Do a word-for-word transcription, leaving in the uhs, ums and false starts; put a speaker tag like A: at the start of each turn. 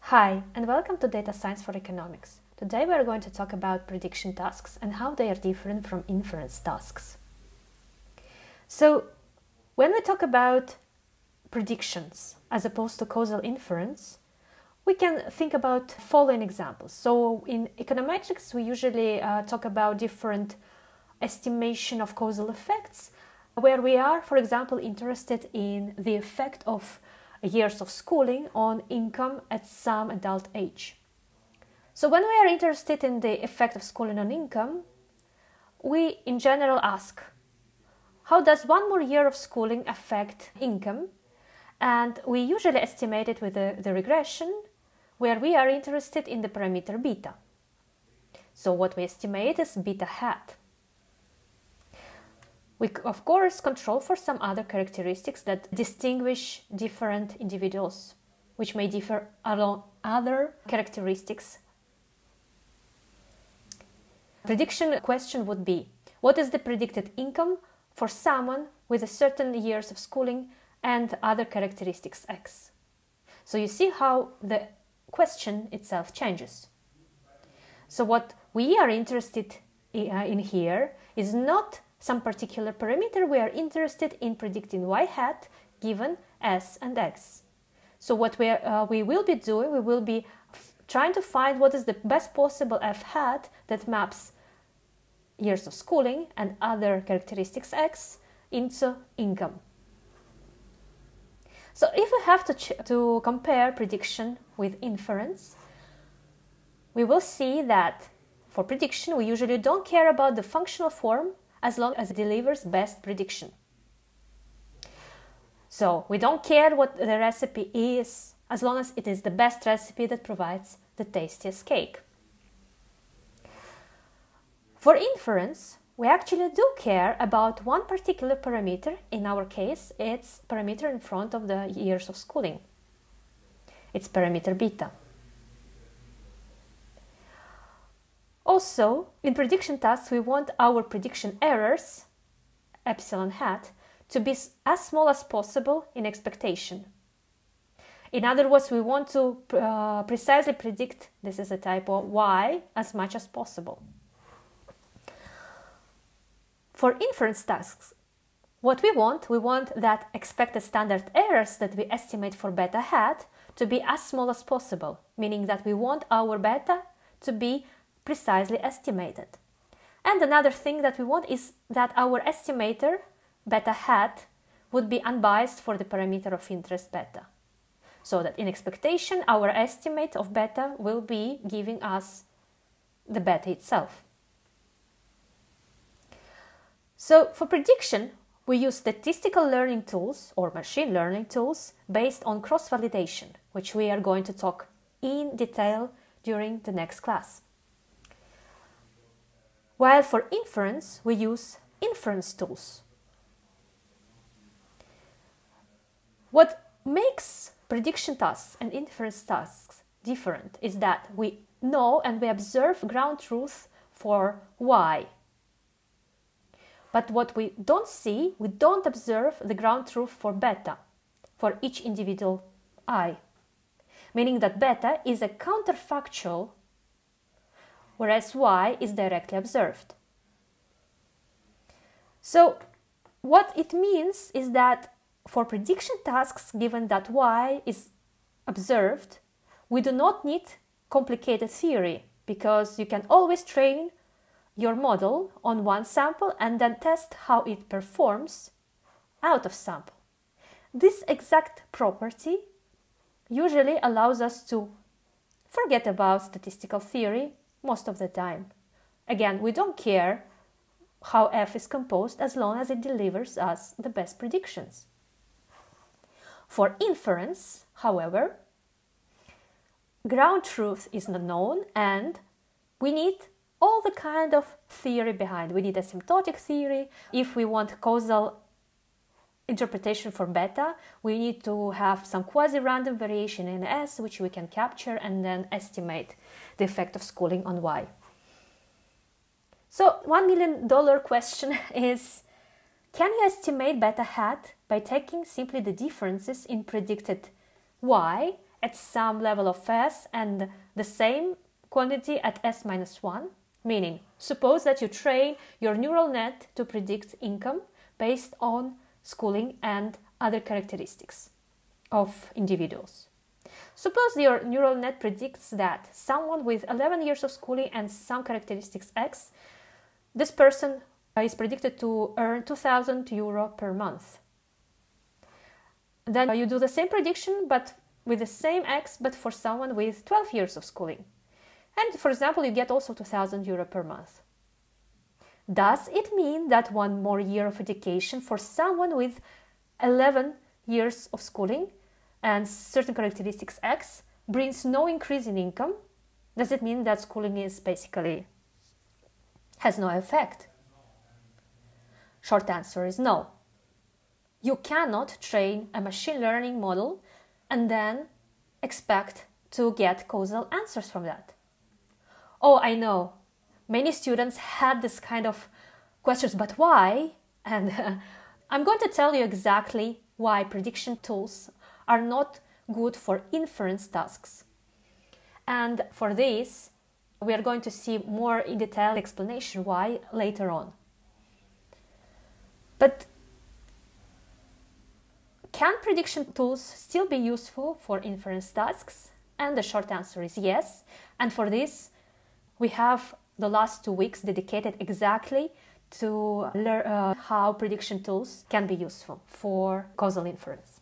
A: Hi, and welcome to Data Science for Economics. Today we are going to talk about prediction tasks and how they are different from inference tasks. So, when we talk about predictions as opposed to causal inference, we can think about following examples. So, in econometrics, we usually uh, talk about different estimation of causal effects, where we are, for example, interested in the effect of years of schooling on income at some adult age. So when we are interested in the effect of schooling on income, we in general ask, how does one more year of schooling affect income? And we usually estimate it with the, the regression, where we are interested in the parameter beta. So what we estimate is beta hat. We, of course, control for some other characteristics that distinguish different individuals, which may differ along other characteristics. Prediction question would be, what is the predicted income for someone with a certain years of schooling and other characteristics X? So you see how the question itself changes. So what we are interested in here is not some particular parameter. We are interested in predicting y hat given s and x. So what we, are, uh, we will be doing, we will be f trying to find what is the best possible f hat that maps years of schooling and other characteristics x into income. So if we have to, ch to compare prediction with inference, we will see that for prediction we usually don't care about the functional form as long as it delivers best prediction. So we don't care what the recipe is, as long as it is the best recipe that provides the tastiest cake. For inference, we actually do care about one particular parameter. In our case, it's parameter in front of the years of schooling. It's parameter beta. Also, in prediction tasks, we want our prediction errors, epsilon hat, to be as small as possible in expectation. In other words, we want to uh, precisely predict, this is a typo, y as much as possible. For inference tasks, what we want, we want that expected standard errors that we estimate for beta hat to be as small as possible, meaning that we want our beta to be precisely estimated. And another thing that we want is that our estimator, beta hat, would be unbiased for the parameter of interest beta. So that in expectation, our estimate of beta will be giving us the beta itself. So for prediction, we use statistical learning tools or machine learning tools based on cross-validation, which we are going to talk in detail during the next class. While for inference, we use inference tools. What makes prediction tasks and inference tasks different is that we know and we observe ground truth for y. But what we don't see, we don't observe the ground truth for beta, for each individual I. Meaning that beta is a counterfactual, whereas y is directly observed. So what it means is that for prediction tasks, given that y is observed, we do not need complicated theory, because you can always train your model on one sample and then test how it performs out of sample. This exact property usually allows us to forget about statistical theory most of the time. Again, we don't care how f is composed as long as it delivers us the best predictions. For inference, however, ground truth is not known and we need all the kind of theory behind. We need asymptotic theory. If we want causal interpretation for beta, we need to have some quasi-random variation in S, which we can capture and then estimate the effect of schooling on Y. So one million dollar question is, can you estimate beta hat by taking simply the differences in predicted Y at some level of S and the same quantity at S minus one, meaning suppose that you train your neural net to predict income based on schooling and other characteristics of individuals. Suppose your neural net predicts that someone with eleven years of schooling and some characteristics X, this person is predicted to earn two thousand euro per month. Then you do the same prediction but with the same X but for someone with twelve years of schooling. And for example, you get also two thousand euro per month. Does it mean that one more year of education for someone with eleven years of schooling and certain characteristics X brings no increase in income? Does it mean that schooling is basically has no effect? Short answer is no. You cannot train a machine learning model and then expect to get causal answers from that. Oh, I know. Many students had this kind of questions, but why? And uh, I'm going to tell you exactly why prediction tools are not good for inference tasks. And for this, we are going to see more in detail explanation why later on. But can prediction tools still be useful for inference tasks? And the short answer is yes. And for this, we have the last two weeks dedicated exactly to learn uh, how prediction tools can be useful for causal inference.